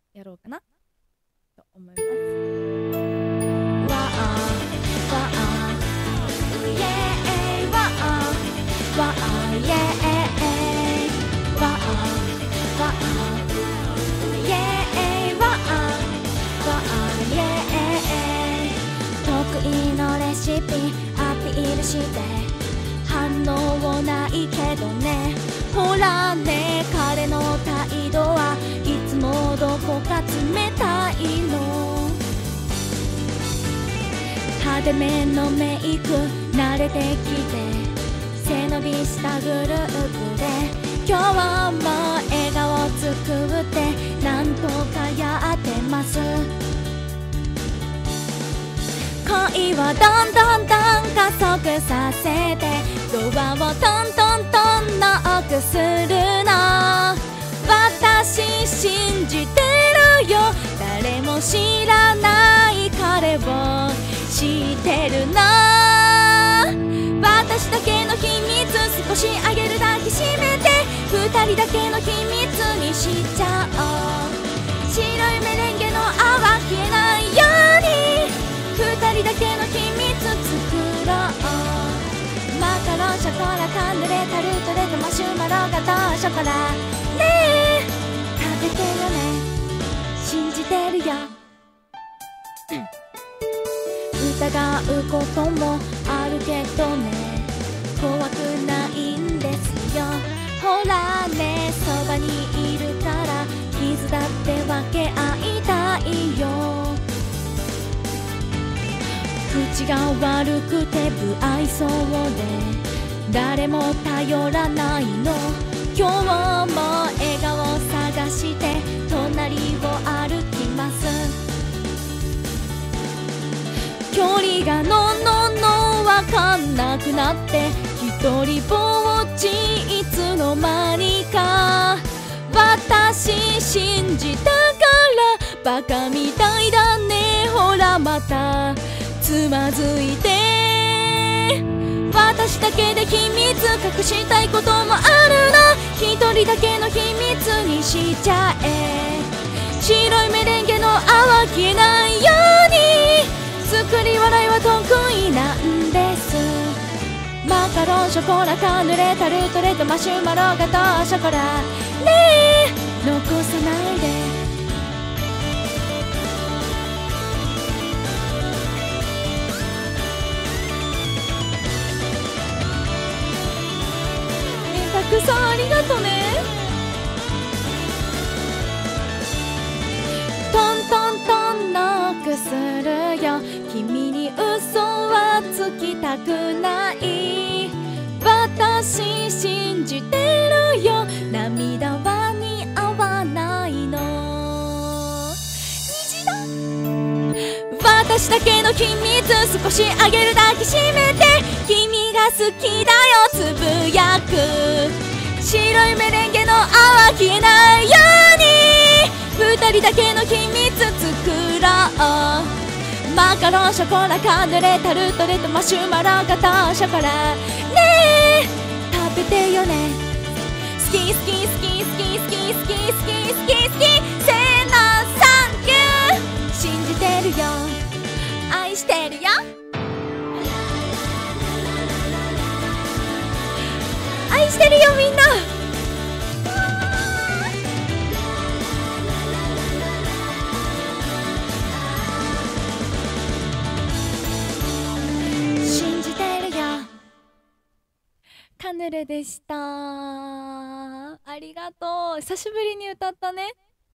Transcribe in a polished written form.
やろうかなと思います。わあわあイエーイわあわあイエーイわあわあイエーイわあわあイエーイ得意のレシピアピールして反応ないけどね、ほらね彼の態度はいつもどこか冷たいの。派手めのメイク慣れてきて背伸びしたグループで今日も笑顔作ってなんとかやってます。恋はどんどんどん加速させてドアをトントントンノックするの。私信じてるよ、誰も知らない彼を知ってるの。私だけの秘密少しあげるだけ閉めて二人だけの秘密にしちゃおう。白いメレンゲの泡消えないように二人だけの秘密作ろう。マカロンショコラカンヌレタルトレとマシュマロガトーショコラねえ食べてよね、信じてるよ。疑うこともあるけどね、怖くないんですよ。ほらねそばにいるから傷だって分け合いたいよ。口が悪くて不愛想で誰も頼らないの。今日も笑顔探して隣を歩きます。距離がのわかんなくなって一人ぼっちいつの間にか。私信じたからバカみたいだね、ほらまたつまずいて。私だけで秘密隠したいこともあるの。一人だけの秘密にしちゃえ。白いメレンゲの泡消えないように作り笑いは得意なんです。マカロンショコラカヌレタルトレとマシュマロガトーショコラねえ残さないで。たくさんありがとね。トントントンノックするよ、君に嘘はつきたくない。私信じてるよ、涙は似合わないの。虹だ。私だけの秘密少しあげるだけ閉めて君が好きだよつぶやく。白いメレンゲの泡消えないように二人だけの秘密作ろう。マカロンショコラカヌレタルトレとマシュマロガトーショコラねえ食べてよね。好き好き好き好き好き好き好き好き好きせーのサンキュー。信じてるよ、愛してるよ、愛してるよみんな。信じてるよ。カヌレでした。ありがとう。久しぶりに歌ったね。